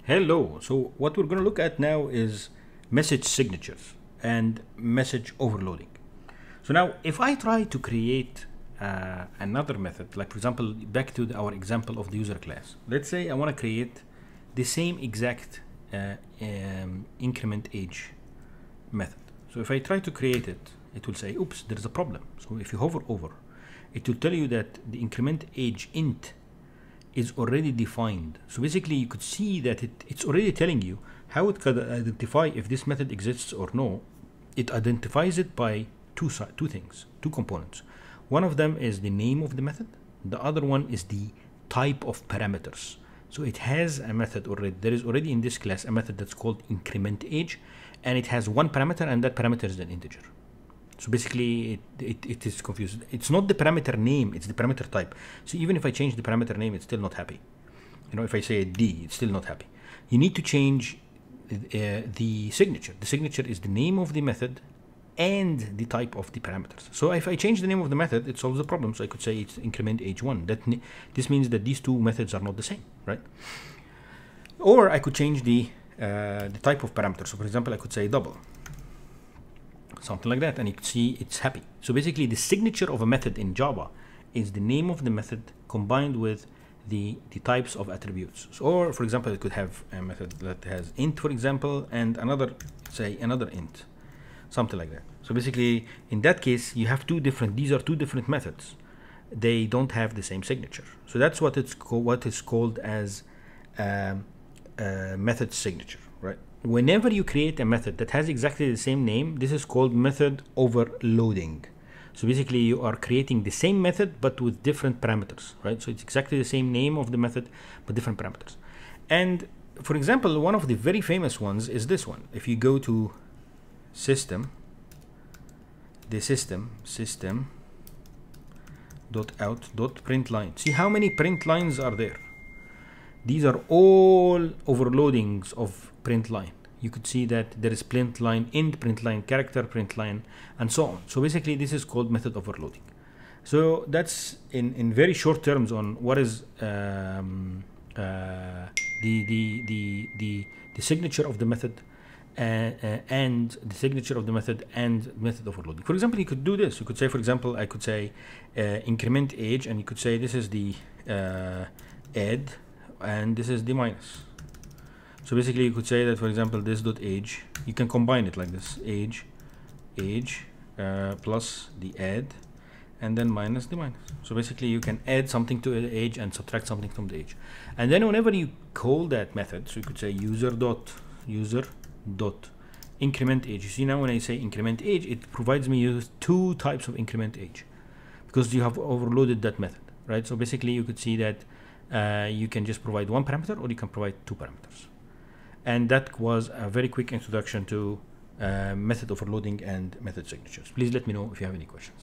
Hello. So what we're going to look at now is message signatures and message overloading. So now if I try to create another method, like for example, back to our example of the user class. Let's say I want to create the same exact increment age method. So if I try to create it, it will say, oops, there is a problem. So if you hover over, it will tell you that the increment age int is already defined. So basically you could see that it's already telling you how it could identify if this method exists or no. It identifies it by two things, two components. One of them is the name of the method. The other one is the type of parameters. So it has a method already. There is already in this class a method that's called increment age, and it has one parameter, and that parameter is an integer. So basically it is confused. It's not the parameter name, it's the parameter type. So even if I change the parameter name, it's still not happy. You know, if I say a D, it's still not happy. You need to change the signature. The signature is the name of the method and the type of the parameters. So if I change the name of the method, it solves the problem. So I could say it's increment age 1. This means that these two methods are not the same, right? Or I could change the type of parameter. So for example, I could say double. Something like that, and you can see it's happy. So basically the signature of a method in Java is the name of the method combined with the types of attributes. So, or for example, it could have a method that has int, for example, and another, say another int, something like that. So basically in that case you have these are two different methods. They don't have the same signature. So that's what is called as method signature, right? Whenever you create a method that has exactly the same name, this is called method overloading. So basically you are creating the same method but with different parameters, right? So it's exactly the same name of the method but different parameters. And for example, one of the very famous ones is this one. If you go to system dot.out.println, see how many print lines are there. These are all overloadings of print line. You could see that there is print line int, print line character, print line, and so on. So basically this is called method overloading. So that's in very short terms on what is the signature of the method and the signature of the method and method overloading. For example, you could do this. You could say, for example, I could say increment age, and you could say this is the add and this is the minus. So basically you could say that, for example, this dot age, you can combine it like this, age plus the add and then minus the minus. So basically you can add something to the age and subtract something from the age. And then whenever you call that method, so you could say user dot increment age. You see now when I say increment age, it provides me with two types of increment age because you have overloaded that method, right? So basically you could see that you can just provide one parameter or you can provide two parameters. And that was a very quick introduction to method overloading and method signatures. Please let me know if you have any questions.